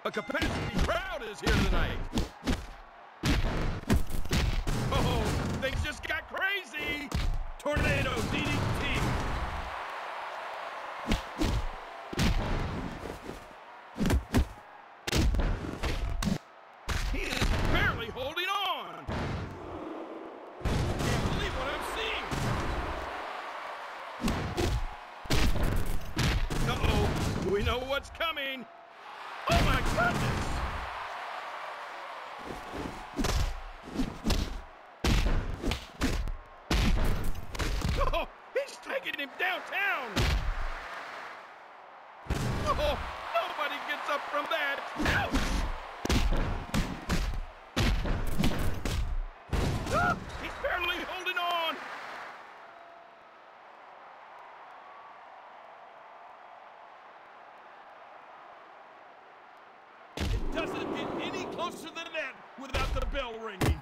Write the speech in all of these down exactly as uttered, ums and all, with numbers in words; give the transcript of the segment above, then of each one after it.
A capacity crowd is here tonight. Oh, things just got crazy. Tornado D D T. He is barely holding on. Can't believe what I'm seeing. Uh-oh, we know what's coming. Oh my goodness! Oh, he's taking him downtown! Oh, nobody gets up from that! Ouch! Ah, he's barely holding on! Doesn't get any closer than that without the bell ringing.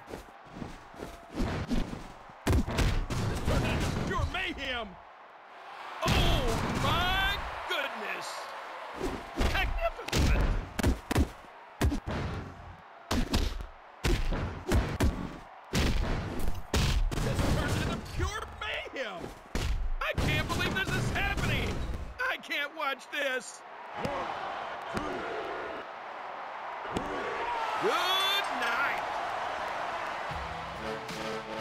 This turned into pure mayhem. Oh my goodness! Magnificent! This turned into pure mayhem. I can't believe this is happening. I can't watch this. One, two. Good night!